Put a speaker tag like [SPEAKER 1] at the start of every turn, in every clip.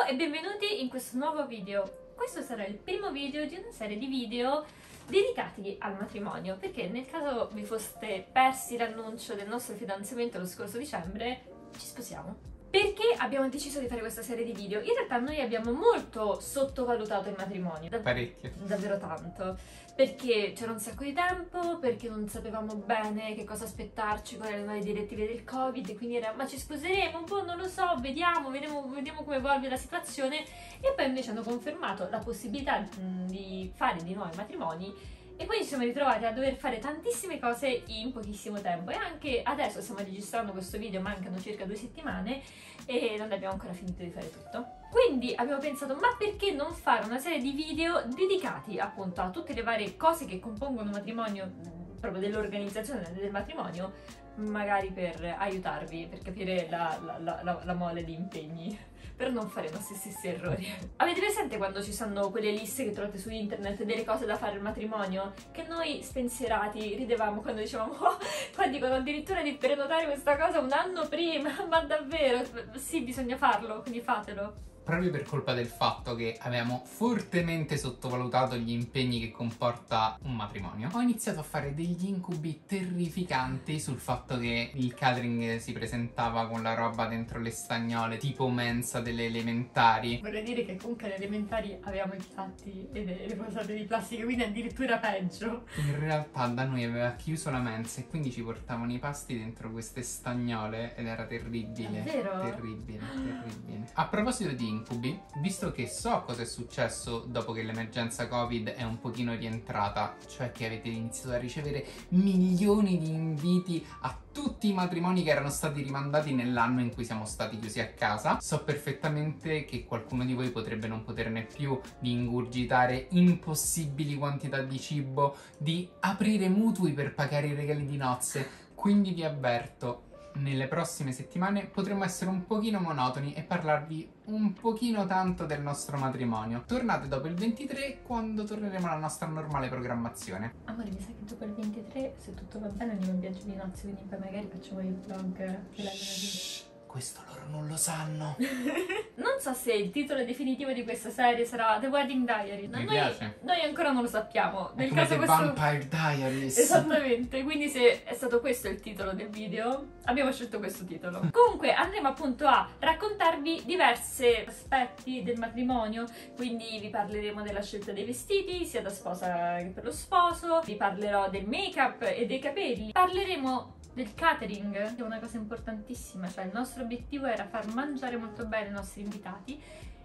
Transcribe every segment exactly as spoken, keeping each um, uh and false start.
[SPEAKER 1] Ciao e benvenuti in questo nuovo video. Questo sarà il primo video di una serie di video dedicati al matrimonio, perché nel caso vi foste persi l'annuncio del nostro fidanzamento lo scorso dicembre, ci sposiamo. Perché abbiamo deciso di fare questa serie di video? In realtà noi abbiamo molto sottovalutato il matrimonio. Dav
[SPEAKER 2] Parecchio.
[SPEAKER 1] Davvero tanto. Perché c'era un sacco di tempo, perché non sapevamo bene che cosa aspettarci con le nuove direttive del Covid, e quindi era ma ci sposeremo? Un po', non lo so, vediamo, vediamo, vediamo come evolve la situazione. E poi invece hanno confermato la possibilità mh, di fare di nuovi matrimoni. E quindi ci siamo ritrovati a dover fare tantissime cose in pochissimo tempo, e anche adesso stiamo registrando questo video, mancano circa due settimane e non abbiamo ancora finito di fare tutto. Quindi abbiamo pensato, ma perché non fare una serie di video dedicati appunto a tutte le varie cose che compongono un matrimonio, proprio dell'organizzazione del matrimonio, magari per aiutarvi, per capire la, la, la, la, la mole di impegni, per non fare i nostri stessi errori. Avete presente quando ci sono quelle liste che trovate su internet delle cose da fare al matrimonio? Che noi spensierati ridevamo quando dicevamo oh, qua dicono addirittura di prenotare questa cosa un anno prima, ma davvero? Sì, bisogna farlo, quindi fatelo.
[SPEAKER 2] Proprio per colpa del fatto che avevamo fortemente sottovalutato gli impegni che comporta un matrimonio, ho iniziato a fare degli incubi terrificanti sul fatto che il catering si presentava con la roba dentro le stagnole tipo mensa delle elementari.
[SPEAKER 1] Vorrei dire che comunque alle elementari avevamo i piatti e le, le posate di plastica, quindi addirittura peggio.
[SPEAKER 2] In realtà da noi aveva chiuso la mensa e quindi ci portavano i pasti dentro queste stagnole ed era terribile.
[SPEAKER 1] Davvero?
[SPEAKER 2] Terribile, terribile. A proposito di incubi, visto che so cosa è successo dopo che l'emergenza Covid è un pochino rientrata, cioè che avete iniziato a ricevere milioni di inviti a tutti i matrimoni che erano stati rimandati nell'anno in cui siamo stati chiusi a casa, so perfettamente che qualcuno di voi potrebbe non poterne più di ingurgitare impossibili quantità di cibo, di aprire mutui per pagare i regali di nozze, quindi vi avverto, nelle prossime settimane potremo essere un pochino monotoni e parlarvi un pochino tanto del nostro matrimonio. Tornate dopo il ventitré, quando torneremo alla nostra normale programmazione.
[SPEAKER 1] Amore, mi sa che dopo il ventitré, se tutto va bene, andiamo in viaggio di nozze, quindi poi magari facciamo il vlog della luna di...
[SPEAKER 2] Questo loro non lo sanno.
[SPEAKER 1] Non so se il titolo definitivo di questa serie sarà The Wedding Diary.
[SPEAKER 2] Mi
[SPEAKER 1] noi,
[SPEAKER 2] piace.
[SPEAKER 1] Noi ancora non lo sappiamo.
[SPEAKER 2] È
[SPEAKER 1] Nel
[SPEAKER 2] come
[SPEAKER 1] caso
[SPEAKER 2] The
[SPEAKER 1] questo...
[SPEAKER 2] Vampire Diaries.
[SPEAKER 1] Esattamente, quindi se è stato questo il titolo del video, abbiamo scelto questo titolo. Comunque andremo appunto a raccontarvi diversi aspetti del matrimonio, quindi vi parleremo della scelta dei vestiti, sia da sposa che per lo sposo, vi parlerò del make-up e dei capelli, parleremo del catering, che è una cosa importantissima, cioè il nostro obiettivo era far mangiare molto bene i nostri invitati,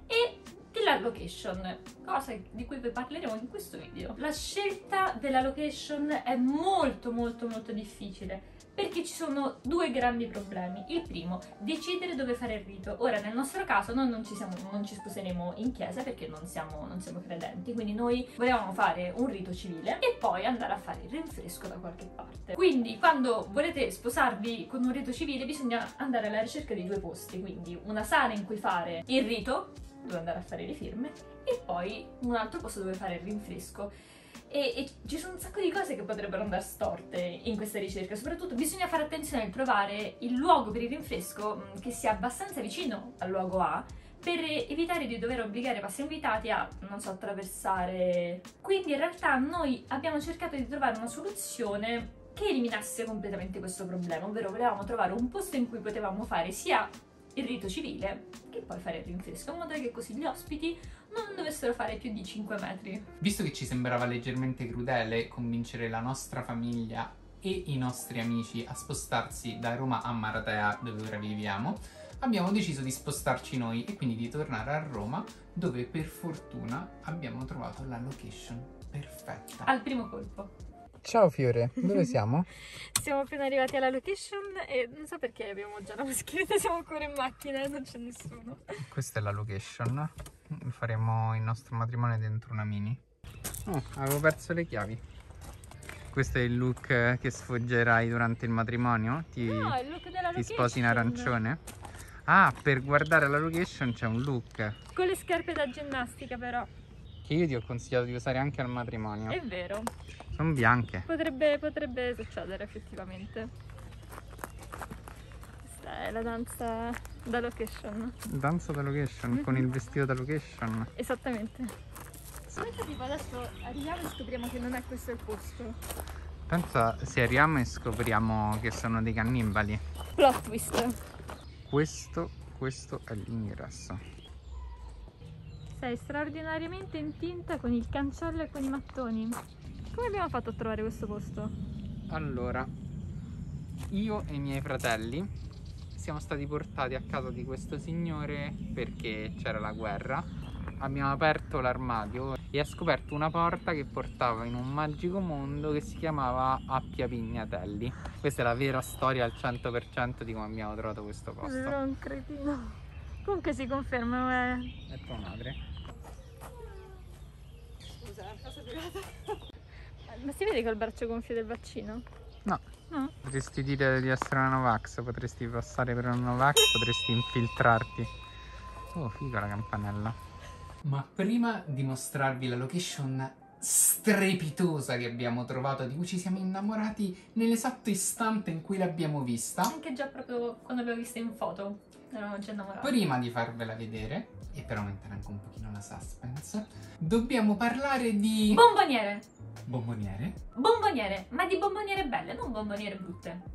[SPEAKER 1] e della location, cosa di cui vi parleremo in questo video. La scelta della location è molto molto molto difficile, perché ci sono due grandi problemi. Il primo, decidere dove fare il rito. Ora, nel nostro caso noi non ci, siamo, non ci sposeremo in chiesa perché non siamo, non siamo credenti, quindi noi volevamo fare un rito civile e poi andare a fare il rinfresco da qualche parte. Quindi quando volete sposarvi con un rito civile bisogna andare alla ricerca di due posti, quindi una sala in cui fare il rito, dove andare a fare le firme, e poi un altro posto dove fare il rinfresco. E, e ci sono un sacco di cose che potrebbero andare storte in questa ricerca. Soprattutto bisogna fare attenzione nel trovare il luogo per il rinfresco mh, che sia abbastanza vicino al luogo A, per evitare di dover obbligare i vostri invitati a, non so, attraversare. Quindi in realtà noi abbiamo cercato di trovare una soluzione che eliminasse completamente questo problema, ovvero volevamo trovare un posto in cui potevamo fare sia il rito civile che poi fare il rinfresco, in modo che così gli ospiti non dovessero fare più di cinque metri.
[SPEAKER 2] Visto che ci sembrava leggermente crudele convincere la nostra famiglia e i nostri amici a spostarsi da Roma a Maratea, dove ora viviamo, abbiamo deciso di spostarci noi e quindi di tornare a Roma, dove per fortuna abbiamo trovato la location perfetta.
[SPEAKER 1] Al primo colpo.
[SPEAKER 2] Ciao Fiore, dove siamo?
[SPEAKER 1] Siamo appena arrivati alla location e non so perché abbiamo già la mascherina, siamo ancora in macchina e non c'è nessuno.
[SPEAKER 2] Questa è la location. Faremo il nostro matrimonio dentro una mini. Oh, avevo perso le chiavi. Questo è il look che sfoggerai durante il matrimonio? Ti,
[SPEAKER 1] no, il look della location.
[SPEAKER 2] Ti sposi in arancione? Ah, per guardare la location c'è un look.
[SPEAKER 1] Con le scarpe da ginnastica però.
[SPEAKER 2] Che io ti ho consigliato di usare anche al matrimonio.
[SPEAKER 1] È vero.
[SPEAKER 2] Sono bianche.
[SPEAKER 1] Potrebbe, potrebbe succedere effettivamente. Questa è la danza da location.
[SPEAKER 2] Danza da location, mm-hmm. Con il vestito da location.
[SPEAKER 1] Esattamente. Sì. Poi tipo adesso arriviamo e scopriamo che non è questo il posto.
[SPEAKER 2] Pensa se arriviamo e scopriamo che sono dei cannibali.
[SPEAKER 1] Plot twist.
[SPEAKER 2] Questo, questo è l'ingresso.
[SPEAKER 1] Sei straordinariamente in tinta con il cancello e con i mattoni. Come abbiamo fatto a trovare questo posto?
[SPEAKER 2] Allora, io e i miei fratelli siamo stati portati a casa di questo signore perché c'era la guerra. Abbiamo aperto l'armadio e ha scoperto una porta che portava in un magico mondo che si chiamava Appia Pignatelli. Questa è la vera storia al cento per cento di come abbiamo trovato questo posto.
[SPEAKER 1] Era un cretino. Comunque si conferma, è...
[SPEAKER 2] È tua madre.
[SPEAKER 1] Scusa, cosa privata? Ma si vede col braccio gonfio del vaccino?
[SPEAKER 2] No.
[SPEAKER 1] No?
[SPEAKER 2] Potresti dire di essere una Novax, potresti passare per una Novax, potresti infiltrarti. Oh, figa la campanella. Ma prima di mostrarvi la location strepitosa che abbiamo trovato, di cui ci siamo innamorati nell'esatto istante in cui l'abbiamo vista,
[SPEAKER 1] anche già proprio quando l'abbiamo vista in foto, eravamo già innamorati.
[SPEAKER 2] Prima di farvela vedere, e per aumentare anche un pochino la suspense, dobbiamo parlare di...
[SPEAKER 1] Bomboniere!
[SPEAKER 2] Bomboniere?
[SPEAKER 1] Bomboniere, ma di bomboniere belle, non bomboniere brutte.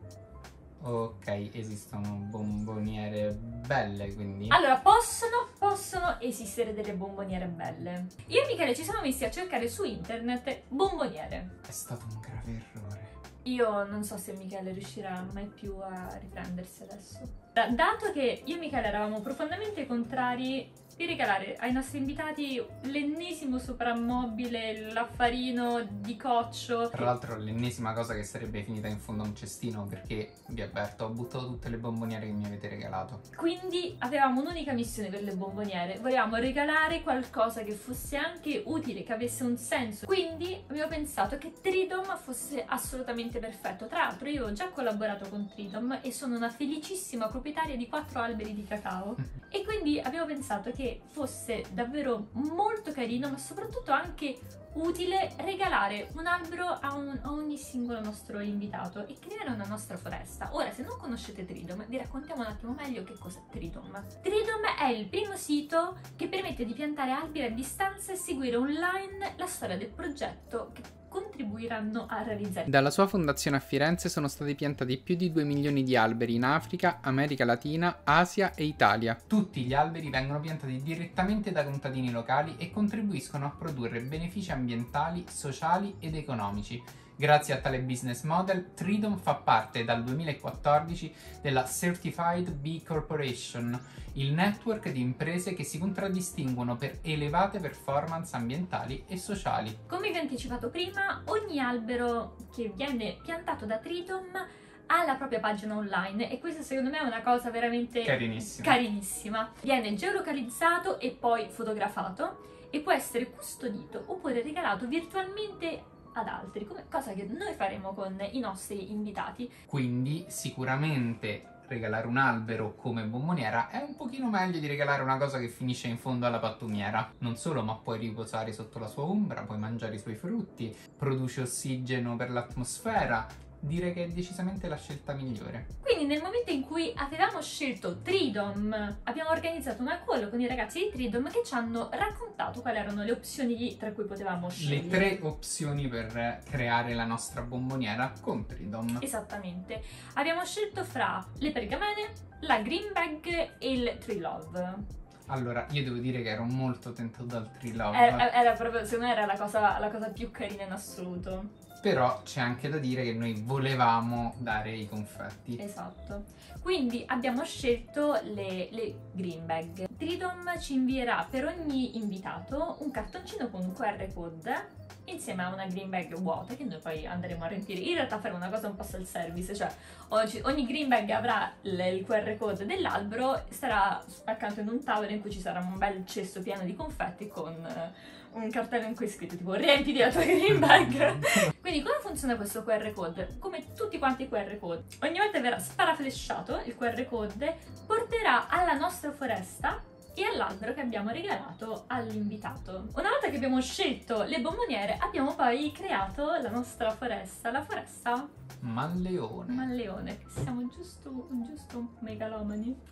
[SPEAKER 2] Ok, esistono bomboniere belle, quindi...
[SPEAKER 1] Allora, possono, possono esistere delle bomboniere belle. Io e Michele ci siamo messi a cercare su internet bomboniere.
[SPEAKER 2] È stato un grave errore.
[SPEAKER 1] Io non so se Michele riuscirà mai più a riprendersi adesso. Da, dato che io e Michele eravamo profondamente contrari di regalare ai nostri invitati l'ennesimo soprammobile, l'affarino di coccio.
[SPEAKER 2] Tra l'altro l'ennesima cosa che sarebbe finita in fondo a un cestino, perché vi avverto, ho buttato tutte le bomboniere che mi avete regalato.
[SPEAKER 1] Quindi avevamo un'unica missione per le bomboniere, volevamo regalare qualcosa che fosse anche utile, che avesse un senso. Quindi abbiamo pensato che Tridom fosse assolutamente perfetto. Tra l'altro io ho già collaborato con Tridom e sono una felicissima proprietaria di quattro alberi di cacao. E quindi abbiamo pensato che fosse davvero molto carino, ma soprattutto anche utile regalare un albero a, un, a ogni singolo nostro invitato e creare una nostra foresta. Ora, se non conoscete Tridom, vi raccontiamo un attimo meglio che cos'è Tridom. Tridom è il primo sito che permette di piantare alberi a distanza e seguire online la storia del progetto che contribuiranno a realizzare.
[SPEAKER 2] Dalla sua fondazione a Firenze sono stati piantati più di due milioni di alberi in Africa, America Latina, Asia e Italia. Tutti gli alberi vengono piantati direttamente da contadini locali e contribuiscono a produrre benefici ambientali, sociali ed economici. Grazie a tale business model, Tridom fa parte dal duemilaquattordici della Certified B Corporation, il network di imprese che si contraddistinguono per elevate performance ambientali e sociali.
[SPEAKER 1] Come vi ho anticipato prima, ogni albero che viene piantato da Tridom ha la propria pagina online e questa secondo me è una cosa veramente
[SPEAKER 2] carinissima.
[SPEAKER 1] carinissima. Viene geolocalizzato e poi fotografato e può essere custodito oppure regalato virtualmente ad altri, come cosa che noi faremo con i nostri invitati.
[SPEAKER 2] Quindi sicuramente regalare un albero come bomboniera è un pochino meglio di regalare una cosa che finisce in fondo alla pattumiera. Non solo, ma puoi riposare sotto la sua ombra, puoi mangiare i suoi frutti, produce ossigeno per l'atmosfera. Direi che è decisamente la scelta migliore.
[SPEAKER 1] Quindi nel momento in cui avevamo scelto Tridom, abbiamo organizzato una call con i ragazzi di Tridom che ci hanno raccontato quali erano le opzioni tra cui potevamo scegliere.
[SPEAKER 2] Le tre opzioni per creare la nostra bomboniera con Tridom.
[SPEAKER 1] Esattamente. Abbiamo scelto fra le pergamene, la green bag e il tree love.
[SPEAKER 2] Allora, io devo dire che ero molto tentato dal tree love.
[SPEAKER 1] Era, era proprio, secondo me era la cosa, la cosa più carina in assoluto.
[SPEAKER 2] Però c'è anche da dire che noi volevamo dare i confetti.
[SPEAKER 1] Esatto. Quindi abbiamo scelto le, le green bag. Tridom ci invierà per ogni invitato un cartoncino con un Q R code insieme a una green bag vuota che noi poi andremo a riempire. In realtà fare una cosa un po' self-service, cioè oggi, ogni green bag avrà il, il Q R code dell'albero, starà accanto in un tavolo in cui ci sarà un bel cesto pieno di confetti con uh, un cartello in cui è scritto tipo riempiti la tua green bag. Quindi come funziona questo Q R code? Come tutti quanti i Q R code, ogni volta che verrà sparaflesciato il Q R code porterà alla nostra foresta e all'albero che abbiamo regalato all'invitato. Una volta che abbiamo scelto le bomboniere abbiamo poi creato la nostra foresta, la foresta
[SPEAKER 2] Malleone.
[SPEAKER 1] Malleone, che siamo giusto, giusto megalomani.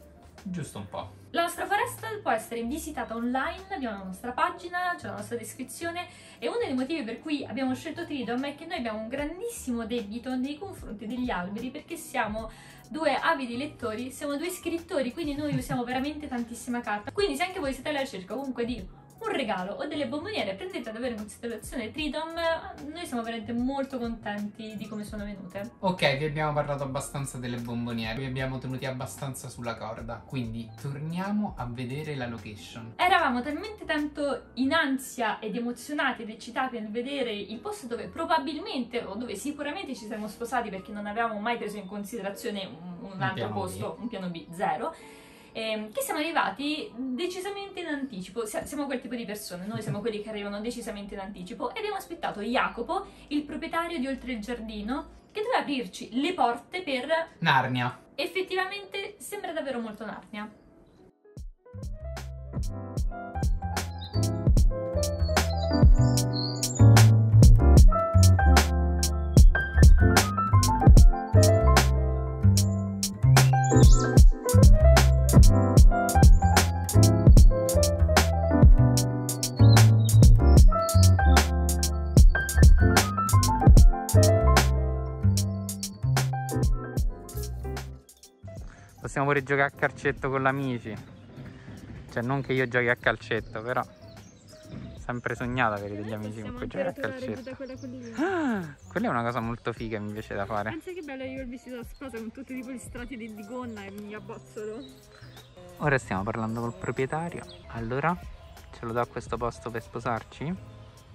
[SPEAKER 2] Giusto un po'.
[SPEAKER 1] La nostra foresta può essere visitata online, abbiamo la nostra pagina, c'è la nostra descrizione e uno dei motivi per cui abbiamo scelto Tridom è che noi abbiamo un grandissimo debito nei confronti degli alberi perché siamo due avidi lettori, siamo due scrittori, quindi noi usiamo veramente tantissima carta. Quindi se anche voi siete alla ricerca comunque di un regalo o delle bomboniere, prendete ad avere in considerazione Tridom, noi siamo veramente molto contenti di come sono venute.
[SPEAKER 2] Ok, vi abbiamo parlato abbastanza delle bomboniere, vi abbiamo tenuti abbastanza sulla corda, quindi torniamo a vedere la location.
[SPEAKER 1] Eravamo talmente tanto in ansia ed emozionati ed eccitati nel vedere il posto dove probabilmente o dove sicuramente ci saremmo sposati perché non avevamo mai preso in considerazione un, un altro posto, B. un piano B, zero. Eh, che siamo arrivati decisamente in anticipo, siamo quel tipo di persone, noi siamo quelli che arrivano decisamente in anticipo e abbiamo aspettato Jacopo, il proprietario di Oltre il Giardino, che doveva aprirci le porte per
[SPEAKER 2] Narnia.
[SPEAKER 1] Effettivamente sembra davvero molto Narnia.
[SPEAKER 2] Possiamo pure giocare a calcetto con gli amici. Cioè non che io giochi a calcetto, però sempre sognato avere degli amici con cui giocare a calcetto. Ah, quella è una cosa molto figa, mi piace da fare.
[SPEAKER 1] Pensa che bello io il vestito da sposa con tutti tipo gli strati di, di gonna e mi abbozzolo.
[SPEAKER 2] Ora stiamo parlando col proprietario. Allora, ce lo dà a questo posto per sposarci?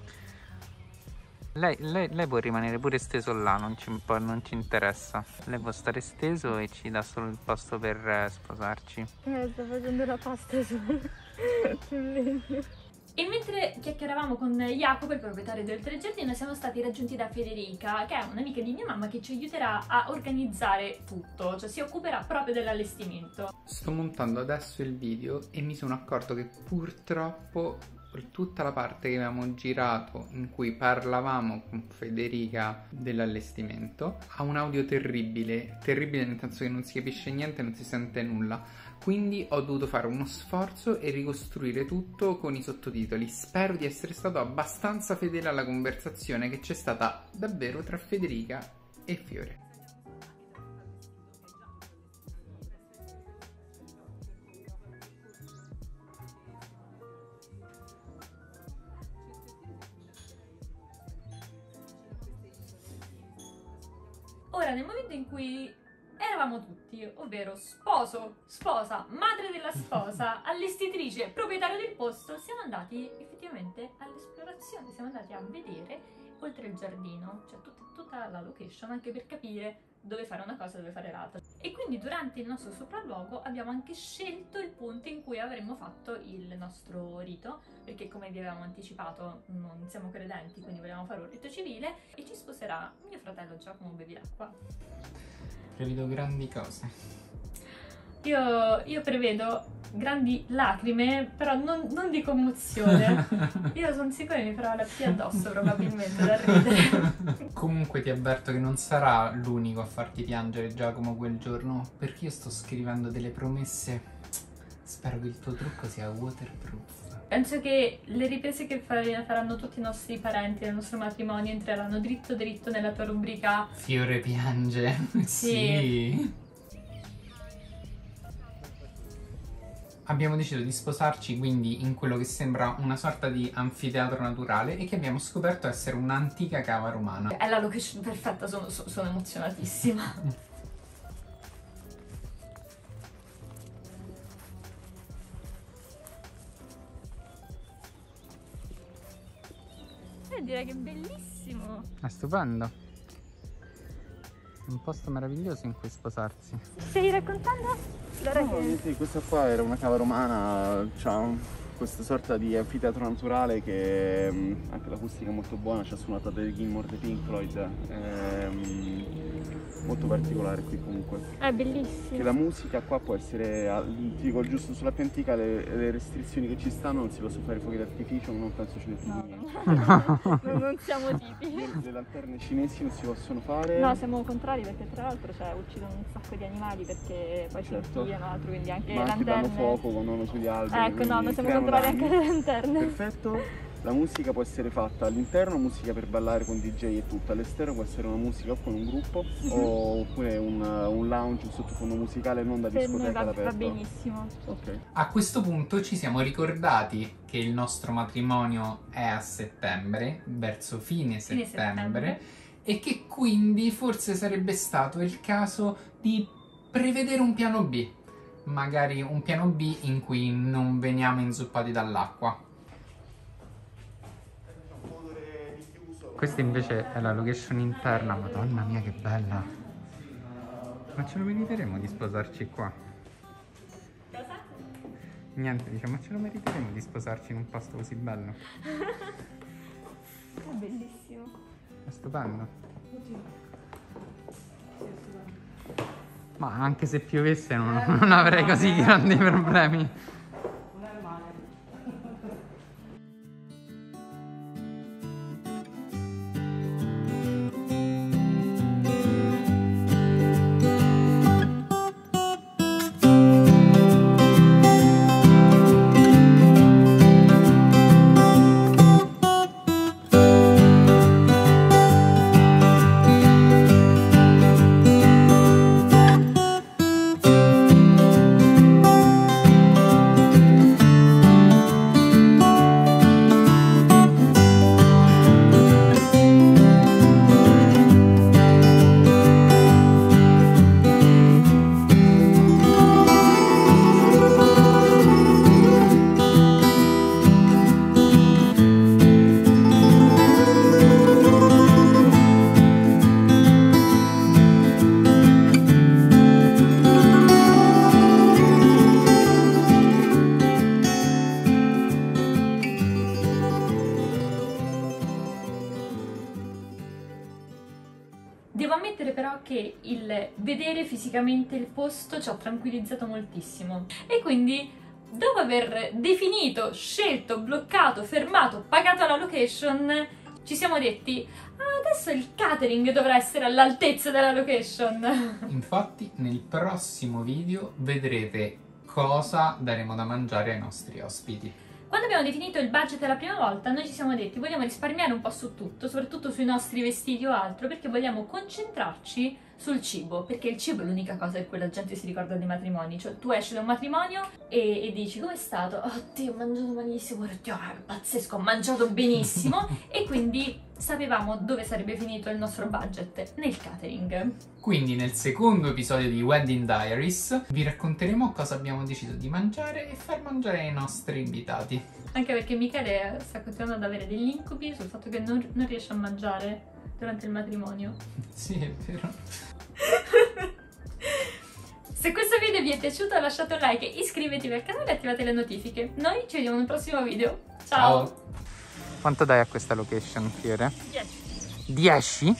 [SPEAKER 2] Lei, lei, lei può rimanere pure steso là, non ci, non ci interessa. Lei può stare steso e ci dà solo il posto per eh, sposarci.
[SPEAKER 1] Eh, sto facendo la pasta sul legno. E mentre chiacchieravamo con Jacopo, il proprietario del Oltre il Giardino, siamo stati raggiunti da Federica, che è un'amica di mia mamma che ci aiuterà a organizzare tutto, cioè si occuperà proprio dell'allestimento.
[SPEAKER 2] Sto montando adesso il video e mi sono accorto che purtroppo per tutta la parte che avevamo girato in cui parlavamo con Federica dell'allestimento ha un audio terribile, terribile nel senso che non si capisce niente, non si sente nulla, quindi ho dovuto fare uno sforzo e ricostruire tutto con i sottotitoli. Spero di essere stato abbastanza fedele alla conversazione che c'è stata davvero tra Federica e Fiore.
[SPEAKER 1] Ora, nel momento in cui eravamo tutti, ovvero sposo, sposa, madre della sposa, allestitrice, proprietario del posto, siamo andati effettivamente all'esplorazione, siamo andati a vedere Oltre il Giardino, cioè tutta, tutta la location, anche per capire dove fare una cosa e dove fare l'altra. E quindi durante il nostro sopralluogo abbiamo anche scelto il punto in cui avremmo fatto il nostro rito, perché come vi avevamo anticipato non siamo credenti, quindi volevamo fare un rito civile, e ci sposerà mio fratello Giacomo Bevilacqua.
[SPEAKER 2] Prevedo grandi cose.
[SPEAKER 1] Io, io prevedo grandi lacrime, però non, non di commozione. Io sono sicura che mi farò la pia addosso probabilmente da ridere.
[SPEAKER 2] Comunque ti avverto che non sarà l'unico a farti piangere, Giacomo, quel giorno, perché io sto scrivendo delle promesse. Spero che il tuo trucco sia waterproof.
[SPEAKER 1] Penso che le riprese che faranno tutti i nostri parenti del nostro matrimonio entreranno dritto dritto nella tua rubrica
[SPEAKER 2] Fiore piange. Sì. Sì. Abbiamo deciso di sposarci quindi in quello che sembra una sorta di anfiteatro naturale e che abbiamo scoperto essere un'antica cava romana.
[SPEAKER 1] È la location perfetta, sono, sono emozionatissima. E direi che è bellissimo.
[SPEAKER 2] È stupendo. È un posto meraviglioso in cui sposarsi.
[SPEAKER 1] Stai raccontando?
[SPEAKER 3] No, che... sì, questa qua era una cava romana, c'ha questa sorta di anfiteatro naturale che mh, anche l'acustica è molto buona, c'è suonato dei Gilmour dei Pink Floyd. Ehm, molto particolare qui comunque.
[SPEAKER 1] È bellissimo.
[SPEAKER 3] Che la musica qua può essere, ah, ti dico giusto sulla più antica, le, le restrizioni che ci stanno, non si possono fare fuochi d'artificio, non penso ce ne sia
[SPEAKER 1] No,
[SPEAKER 3] niente.
[SPEAKER 1] no, no. Non siamo tipi.
[SPEAKER 3] Le lanterne cinesi non si possono fare.
[SPEAKER 1] No, siamo contrari perché tra l'altro cioè, uccidono un sacco di animali perché poi
[SPEAKER 3] Certo.
[SPEAKER 1] si infiano altro, quindi anche
[SPEAKER 3] Ma
[SPEAKER 1] le
[SPEAKER 3] anche
[SPEAKER 1] lanterne.
[SPEAKER 3] danno fuoco quando vanno sugli alberi.
[SPEAKER 1] Ecco, no, noi siamo
[SPEAKER 3] creano
[SPEAKER 1] contrari
[SPEAKER 3] danni.
[SPEAKER 1] anche alle lanterne.
[SPEAKER 3] Perfetto. La musica può essere fatta all'interno, musica per ballare con D J e tutto, all'esterno può essere una musica o con un gruppo
[SPEAKER 1] Mm-hmm.
[SPEAKER 3] o, oppure un, un lounge, un sottofondo musicale non da
[SPEAKER 1] Per noi
[SPEAKER 3] discoteca
[SPEAKER 1] va, va
[SPEAKER 3] all'aperto.
[SPEAKER 1] benissimo.
[SPEAKER 3] Ok.
[SPEAKER 2] A questo punto ci siamo ricordati che il nostro matrimonio è a settembre, verso fine
[SPEAKER 1] Fine
[SPEAKER 2] settembre,
[SPEAKER 1] settembre.
[SPEAKER 2] e che quindi forse sarebbe stato il caso di prevedere un piano B. Magari un piano B in cui non veniamo inzuppati dall'acqua. Questa invece è la location interna, madonna mia che bella! Ma ce lo meriteremo di sposarci qua?
[SPEAKER 1] Cosa?
[SPEAKER 2] Niente, diciamo, ma ce lo meriteremo di sposarci in un posto così bello?
[SPEAKER 1] È bellissimo.
[SPEAKER 2] È stupendo. Ma anche se piovesse non, non avrei così grandi problemi.
[SPEAKER 1] Devo ammettere però che il vedere fisicamente il posto ci ha tranquillizzato moltissimo e quindi dopo aver definito, scelto, bloccato, fermato, pagato la location ci siamo detti ah, adesso il catering dovrà essere all'altezza della location.
[SPEAKER 2] Infatti nel prossimo video vedrete cosa daremo da mangiare ai nostri ospiti.
[SPEAKER 1] Quando abbiamo definito il budget la prima volta, noi ci siamo detti vogliamo risparmiare un po' su tutto, soprattutto sui nostri vestiti o altro, perché vogliamo concentrarci sul cibo, perché il cibo è l'unica cosa che quella gente si ricorda dei matrimoni. Cioè tu esci da un matrimonio e, e dici com'è stato? Oddio, ho mangiato malissimo, oddio, è pazzesco, ho mangiato benissimo e quindi sapevamo dove sarebbe finito il nostro budget, nel catering.
[SPEAKER 2] Quindi nel secondo episodio di Wedding Diaries vi racconteremo cosa abbiamo deciso di mangiare e far mangiare ai nostri invitati.
[SPEAKER 1] Anche perché Michele sta continuando ad avere degli incubi sul fatto che non, non riesce a mangiare durante il matrimonio.
[SPEAKER 2] Sì, è vero.
[SPEAKER 1] Se questo video vi è piaciuto lasciate un like, iscrivetevi al canale e attivate le notifiche. Noi ci vediamo nel prossimo video. Ciao!
[SPEAKER 2] Ciao. Quanto dai a questa location, Fiore?
[SPEAKER 1] dieci.
[SPEAKER 2] dieci?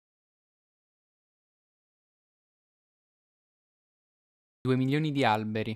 [SPEAKER 2] Due milioni di alberi.